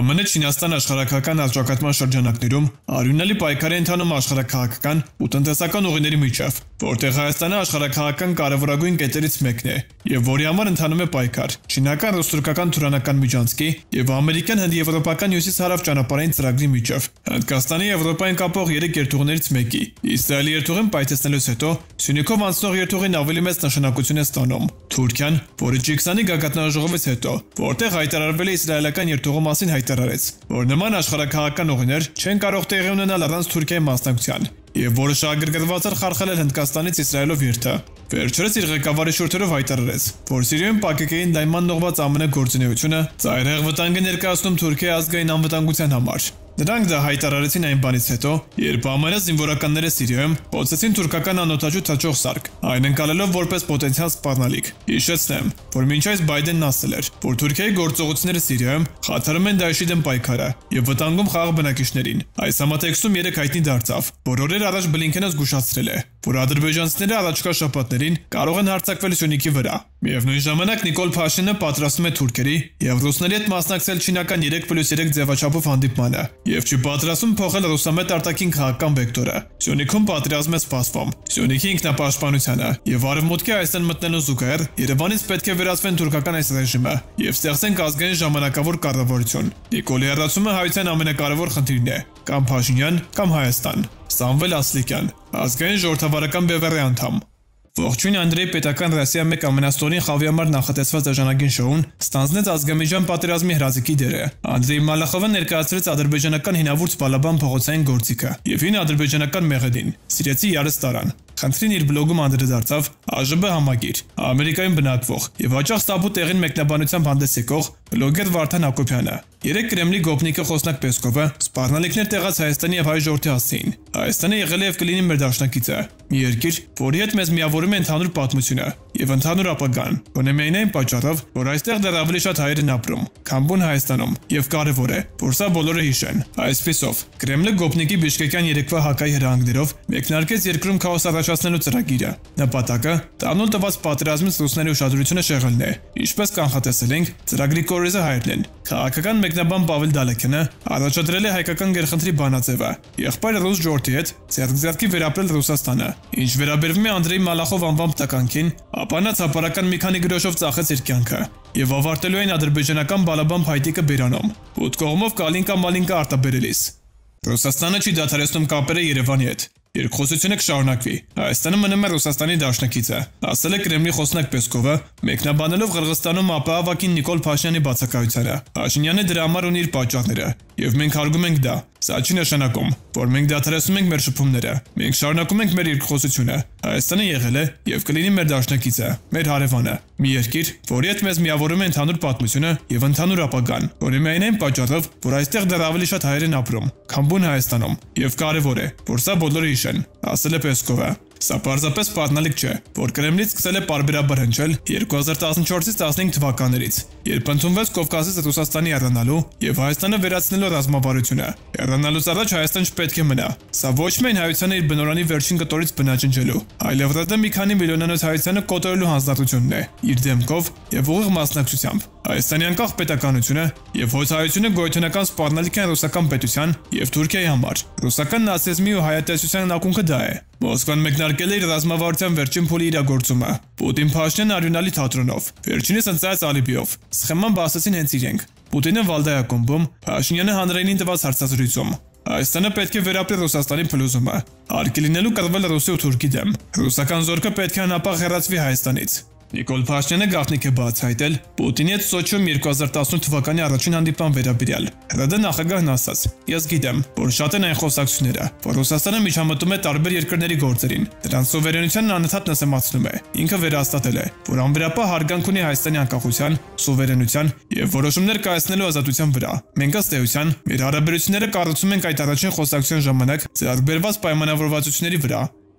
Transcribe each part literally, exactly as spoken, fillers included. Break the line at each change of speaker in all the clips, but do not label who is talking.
ԱՄՆ Չինաստան աշխարհաքաղաքական առճակատման շրջանակներում արյունալի պայքար է ընթանում աշխարհաքաղաքական ու տնտեսական ուղիների միջև, որտեղ Հայաստանը աշխարհաքաղաքական կարևորագույն կետերից մեկն է եւ որի համար ընթանում է պայքար չինական ռուս-թուրքական թուրանական միջանցքի եւ ամերիկյան հնդի-եվրոպական հյուսիս-հարավ ճանապարհային ծրագրի միջև։ Հնդկաստանի Եվրոպային կապող երեք երթուղիներից մեկի Իսրայելի երթուղին պայթեցնելուց հետո Սյունիքով անցնող երթուղին ավելի մեծ նշանակություն է ստանում։ Թուրքիան, որը ջի քսանի գագաթնաժողովից հետո, որտեղ հայտարարվել է իսրայելական երթուղու մասին, հայտարարեց, որ նման աշխարհաքաղաքական ուղիներ չեն կարող տեղի ունենալ առանց Թուրքիայի մասնակցության, եւ որը շահագրգռված էր խարխլել Հնդկաստանից Իսրայելով երթը։ Վերջերս իր ղեկավարի շուրթերով հայտարարեց, որ Սիրիայում ՊԿԿ-ին դայման նողված ԱՄՆ գործունեությունը ծայրահեղ վտանգ է ներկայացնում Թուրքիայի ազգային անվտանգության համար։ Նրանք դա հայտարարեցին այն բանից հետո, երբ ԱՄՆ զինվորականները Սիրիայում փոցեցին թուրքական անօդաչու թաչող սարք, այն ընկալելով որպես պոտենցիալ սպառնալիք։ Հիշեցնեմ, որ մինչ այս Բայդենն ասել էր, որ Թուրքիայի գործողությունները Սիրիայում խաթարում են Դաեշի դեմ պայքարը եւ վտանգում խաղաղ բնակիչներին։ Այս համատեքստում երեք հայտնի դարձավ, որ օրեր առաջ Բլինքենը զգուշացրել է, որ ադրբեջանցիները առաջկա շաբաթներին կարող են հարձակվել Սյունիքի վրա։ Միևնույն ժամանակ Նիկոլ Փաշինյանը պատրաստում է թուրքերի եւ ռուսների հետ մասնակցել չինական երեք պլյուս երեք ձևաչափով հանդիպմանը եւ չի պատրաստում փոխել ռուսամետ արտաքին քաղաքական վեկտորը։ Սյունիքում պատերազմ է սպասվում Սյունիքի ինքնապաշտպանությանը եւ արևմուտքի այստեղ մտնելու զուգահեռ Երևանից պետք է վերացվեն թուրքական այս ռեժիմը եւ ստեղծեն ազգային ժամանակավոր կառավարություն։ Նիկոլի հեռացումը հայության ամենակարևոր խնդիրն է՝ կամ Փաշինյան, կամ Հայաստան։ Սամվել Ասլիկյան, ազգային ժողովրդավարական բևեռի անդամ։ Ողջույն Անդրեյ պետական Ռասիա մեկ ամենաստորին խաղի համար նախատեսված դաշնակին շոուն ստանձնեց ազգամիջյան պատերազմի հրաձգի դերը։ Անդրեյ Մալախովը ներկայացրեց ադրբեջանական հինավուրց Բալաբան փողոցային գործիքը եւ հին ադրբեջանական մեղեդին՝ Սիրեցի Յարստարան։ Խնդրին իր բլոգում անդրադարձավ ԱԺԲ համագիր, Ամերիկայում բնակվող եւ հաճախ ստաբու տեղին մեկնաբանությամբ հանդես եկող բլոգեր Վարդան Հակոբյանը։ Երեք Կրեմլի գոպնիկը Խոսնակ Պեսկովը սպառնալիքներ տեղաց Հայաստանի եւ հայ ժողովրդի հասցեին։ Հայաստանը եղել է եւ կլինի մեր դաշնակիցը, մի երկիր, որի հետ մեզ միավորում է ընդհանուր պատմությունը եւ ընդհանուր ապագան, գոնե միայն այն պատճառով, որ այստեղ դեռ ավելի շատ հայեր են ապրում, քան բուն Հայաստանում, եւ կարեւոր է, որ սա բոլորը հիշեն։ Այսպիսով, Կրեմլը գոպնիկի Բիշկեկյան երեկվա հակայի հրահանգներով մեկնարկեց երկրում քաոս առաջացնելու ծրագիրը։ Նպատակը տանուլ տված պատերազմից ռուսների ուշադրությունը շեղելն է։ Ինչպես կանխատեսել ենք, ծրագրի կորիզը հայերն են։ Քաղաքական մեկնաբան Պավել Դալեքյանը առաջադրել է հայկական գերխնդրի բանաձևը, եղբայր ռուս ժողովրդի հետ ձեռք-ձեռքի վերապրել Ռուսաստանը։ Ինչ վերաբերվում է Անդրեյ Մալախով անվան պտականքին, ապա նա ցապարական մի քանի գրոշով ծախեց իր կյանքը եւ ավարտելու այն ադրբեջանական Բալաբան փայտիկը Բերանում, ութ կողմով կալինկա-մալինկա արտաբերելիս։ Ռուսաստանը չի դադարեցնում կապերը Երևանի հետ։ Երկխոսությունը կշարունակվի։ Հայաստանը մնում է Ռուսաստանի դաշնակիցը, ասել է Կրեմլի Խոսնակ Պեսկովը, մեկնաբանելով Ղրղստանում ԱՊՀ-վակին Նիկոլ Փաշինյանի բացակայությանը։ Փաշինյանը դրա համար ունի իր պատճառները, եւ մենք հարգում ենք դա։ Սա չի նշանակում, որ մենք դադարեցնում ենք մեր շփումները։ Մենք շարունակում ենք մեր երկխոսությունը։ Հայաստանը եղել է եւ կլինի մեր դաշնակիցը, մեր հարևանը, մի երկիր, որի հետ մեզ միավորում է ընդհանուր պատմությունը եւ ընդհանուր ապագան, որի միայն այն պատճառով, որ այստեղ դեռ ավելի շատ հայեր են ապրում, քան բուն Հայաստանում, եւ կարեւոր է, որ սա բոլորը հիշեն, ասել է Պեսկովը։ Սա պարզապես պատնալիք չէ, որ Կրեմլից սկսել է պարբերաբար հնչել երկու հազար տասնչորսից տասնհինգ թվականներից, երբ ընդունվեց Կովկասից Ռուսաստանի հեռանալու եւ Հայաստանը վերացնելու ռազմավարությունը։ Հեռանալուց առաջ Հայաստան չպետք է մնա։ Սա ոչ միայն հայությանը իր բնորանի վերջին կտորից բնաջնջելու, այլև դա մի քանի միլիոնանոց հայությանը կոտորելու հանձնառությունն է, իր դեմքով եւ ուղիղ մասնակցությամբ։ Հայաստանի անկախ պետականությունը եւ հոսայությունը գոյությունական սպառնալիք են ռուսական պետության եւ Թուրքիայի համար։ Ռուսական նացիզմի ու հայատեսության ակունքը դա է։ Մոսկվան մեկնարկել է իր ռազմավարության վերջին փուլի իրագործումը։ Պուտին Փաշինյան արյունալի թատրոնով, վերջինս ընծայած ալիբիով։ Սխեման բացեցին հենց իրենք։ Պուտինը Վալդայակոմբում, Փաշինյանը հանրայինին տված հարցազրույցում։ Հայաստանը պետք է վերապրի Ռուսաստանի փլուզումը։ Արկի լինելու կռվել Ռուսի ու Թուրքի դեմ։ Ռուսական զորքը պետք է անապահ հեռացվի Հայաստանից։ Նիկոլ Փաշինյանը գաղտնիք է բացահայտել Պուտինի հետ Սոչիում երկու հազար տասնութ թվականի առաջին հանդիպման վերաբերյալ։ ՀՌԴ նախագահն ասաց. «Ես գիտեմ, որ շատ են այն խոսակցությունները, որ Ռուսաստանը միջամտում է տարբեր երկրների գործերին, դրանց սուվերենությանն անընդհատ նսեմացնում է։ Ինքը վերահաստատել է, որ անվերապահ հարգանք ունի Հայաստանի անկախության, սուվերենության եւ որոշումներ կայացնելու ազատության վրա։ Մենք ըստ էության մեր հարաբերությունները կառուցում ենք այդ առաջին խոսակցության ժամանակ ձեռք բերված պայմանավորվածությունների վրա։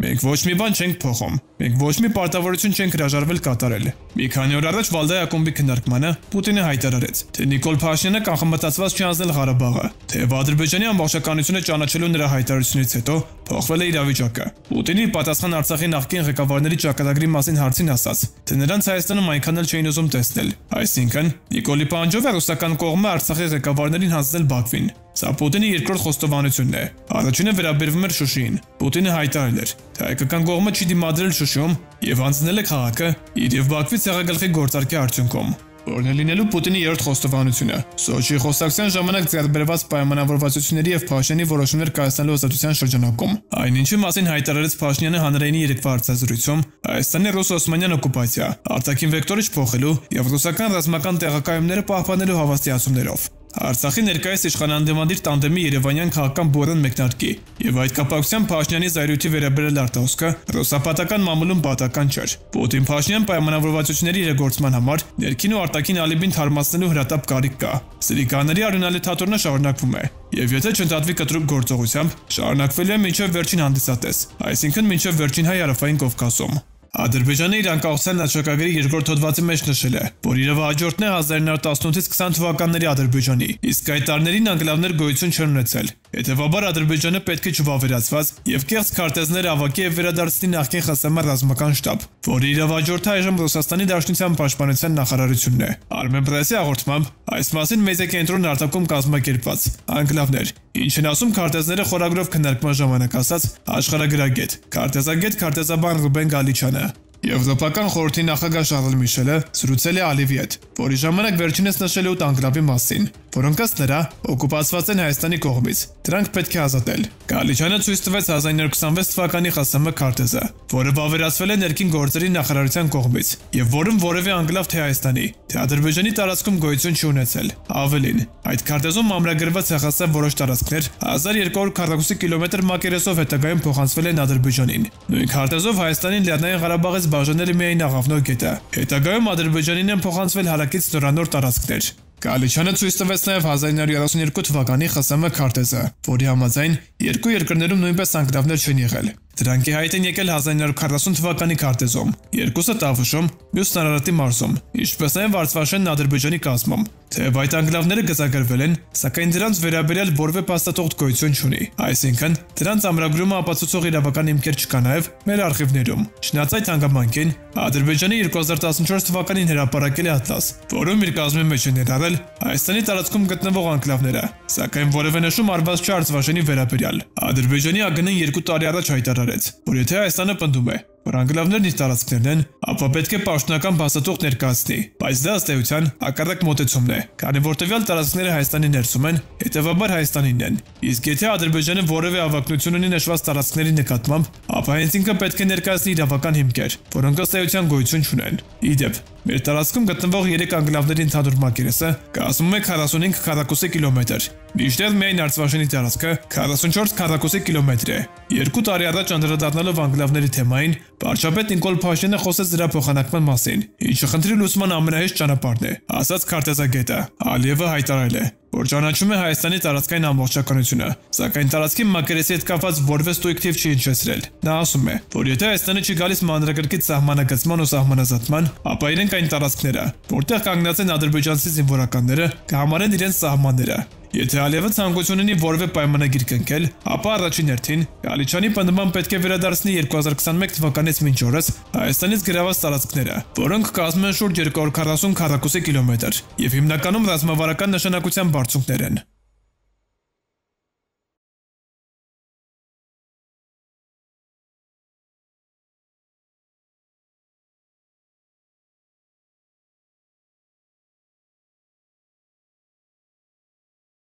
Մենք ոչ մի բան չենք փոխում։ Մենք ոչ մի պարտավորություն չենք հրաժարվել կատարել։ Մի քանի օր առաջ Վալդայի ակումբի քննարկմանը Պուտինը հայտարարեց, թե Նիկոլ Փաշինյանը կանխամտածված չի անցնել Ղարաբաղը, թեև Ադրբեջանի ամբողջականությունը ճանաչելու նրա հայտարարությունից հետո փոխվել է իրավիճակը։ Պուտինի պատասխան Արցախի նախկին ղեկավարների ճակատագրի մասին հարցին ասաց, թե նրանց Հայաստանում այնքան էլ չէին ուզում տեսնել։ Այսինքն, Նիկոլի պահանջով է ռուսական կողմը Արցախի ղեկավարներին հանձնել Բաքվին։ Սա Պուտինի երկրորդ խոստովանությունն է։ Առաջինը վերաբերվում էր Շուշիին։ Պուտինը հայտարարել էր, թե հայկական կողմը չի դիմադրել Շուշիում եւ հանձնել է քաղաքը իր եւ Բաքվի ցեղագլխի գործարքի արդյունքում։ Որն է լինելու Պուտինի երրորդ խոստովանությունը։ Սոչիի խոսակցության ժամանակ ձեռքբերված պայմանավորվածությունների եւ Փաշինյանի որոշումներ կայացնելու ազատության շրջանակում։ Այնինչի մասին հայտարարեց Փաշինյանը հանրայինի երեկվա հարցազրույցում Հայաստանի ռուս-օսմանյան օկուպացիա, արտաքին վեկտորը չփոխելու եւ ռուսական ռազմական տեղակայումները պահպանելու հավաստիացումներով։ Արցախի ներկայիս իշխանանդիմադիր տանդեմի երևանյան քաղաքական բուրըն մեկնարկի եւ այդ կապակցությամբ Փաշինյանի զայրույթի վերաբերել արտահոսքը ռուսապատական մամուլում պատական չէր։ Պուտին-Փաշինյան պայմանավորվածությունների իրագործման համար ներքին ու արտաքին ալիբին թարմացնելու հրատապ կարիք կա։ Սրիկաների արյունալի թատրոնը շարունակվում է եւ եթե չընդհատվի կտրուկ գործողությամբ շարունակվելու է մինչեւ վերջին հանդիսատես, այսինքն մինչեւ վերջին հայ հարավային Կովկասում։ Ադրբեջանը իր անկախության հռչակագրի երկրորդ հոդվածի մեջ նշել է, որ իր հաջորդն է հազար ինը հարյուր տասնութից քսան թվականների Ադրբեջանի, իսկ այդ տարիներին անկլավներ գոյություն չեն ունեցել։ Հետևաբար Ադրբեջանը պետք է չվավերացված եւ կեղծ քարտեզներ ավակի եւ վերադարձնի նախկին ԽՍՀՄ ռազմական շտաբ, որի իր հաջորդը այժմ Ռուսաստանի Դաշնության պաշտպանության նախարարությունն է։ Armen Press-ի հաղորդմամբ այս մասին մեծ է կենտրոն արտակում կազմակերպված անկլավներ, ինչն ասում քարտեզները խորագրով քննարկման ժամանակ ասաց աշխարհագրագետ, քարտեզագետ քարտեզաբան Ռուբեն Գալիչյանը։ Եվրոպական խորհրդի նախագահ Շարլ Միշելը զրուցել է Ալիևի հետ, որի ժամանակ վերջինս նշել է ութ անկլավի մասին, որոնք ըստ նրա օկուպացված են Հայաստանի կողմից։ Դրանք պետք է ազատել։ Գալիչյանը ցույց տվեց հազար ինը հարյուր քսանվեց թվականի ԽՍՀՄ քարտեզը, որը վավերացվել է ներքին գործերի նախարարության կողմից, եւ որում որևէ անկլավ թե Հայաստանի, թե Ադրբեջանի տարածքում գոյություն չի ունեցել։ Ավելին, այդ քարտեզում ամրագրված ՀԽՍՀ որոշ տարածքներ հազար երկու հարյուր քառակուսի կիլոմետր մակերեսով հետագայում փոխանցվել են Ադրբեջանին։ Նույն քարտեզով Հայաստանին Լեռնային Ղարաբաղից բաժանել է միայն Աղավնո գետը։ Հետագայում Ադրբեջանին են փոխանցվել հարակից նորանոր տարածքներ։ Գալիչյանը ցույց տվեց նաև հազար ինը հարյուր երեսունյերկու թվականի ԽՍՀՄ քարտեզը, որի համաձայն երկու երկրներում նույնպես անկլավներ չեն եղել։ Դրանք ի հայտ են եկել հազար ինը հարյուր քառասուն թվականի քարտեզում, երկուսը Տավուշում, մյուսն Արարատի մարզում, ինչպես նաև Վարդսվաշենն Ադրբեջանի կազմում։ Թեև այդ անկլավները գծագրվել են, սակայն դրանց վերաբերյալ որևէ փաստաթուղթ գոյություն չունի, այսինքն դրանց ամրագրումը ապացուցող իրավական հիմքեր չկա նաև մեր արխիվներում։ Չնայած այդ հանգամանքին, Ադրբեջանը երկու հազար տասնչորս թվականին հրապարակել է ատլաս, որում իր կազմի մեջ են ներառել Հայաստանի տարածքում գտնվող անկլավները, սակայն որևէ նշում արված չէ Արցախի վերաբերյալ։ Ադրբեջանի ԱԳՆ-ն երկու տարի առաջ հայտարարեց, որ եթե Հայաստանը պնդում է, որ անկլավներն իր տարածքներն են, ապա պետք է պաշտոնական փաստաթուղթ ներկայացնի, բայց դա ըստ էության հակառակ մոտեցումն է, քանի որ տվյալ տարածքները Հայաստանի ներսում են, հետևաբար Հայաստանին են։ Իսկ եթե Ադրբեջանը որևէ ավակնություն ունի նշված տարածքների նկատմամբ, ապա հենց ինքը պետք է ներկայացնի իրավական հիմքեր, որոնք ըստ էության գոյություն չունեն։ Ի դեպ, մեր տարածքում գտնվող երեք անկլավների ընդհանուր մակերեսը կազմում է քառասունհինգ քառակուսի կիլոմետր, մինչդեռ միայն Արցախի տարածքը քառասունչորս քառակուսի կիլոմետր է։ Երկու տարի առաջ անդրադառնալով անկլավների թեմային, վարչապետ Նիկոլ Փաշինյանը խոսեց դրա փոխանակման մասին, ինչը խնդրի լուծման ամենահեշտ ճանապարհն է, ասաց քարտեզագետը։ Ալիևը հայտարարել է, որ ճանաչում է Հայաստանի տարածքային ամբողջականությունը, սակայն տարածքի մակերեսի հետ կապված որևէ ստույգ թիվ չի հնչեցրել։ Նա ասում է, որ եթե Հայաստանը չի գալիս մանրակրկիտ սահմանագծման ու սահմանազատման, ապա իրենք այն տարածքները, որտեղ կանգնած են ադրբեջանցի զինվորականները, կհամարեն իրենց սահմանները։ Եթե Ալիևը ցանկություն ունի որևէ պայմանագիր կնքել, ապա առաջին հերթին Գալիչյանի պնդման պետք է վերադարձնի երկու հազար քսանմեկ թվականից մինչ օրս Հայաստանից գրաված տարածքները, որոնք կազմում են շուրջ երկու հարյուր քառասուն քառակուսի կիլոմետր եւ հիմնականում ռազմավարական նշանակության բարձունքներ են։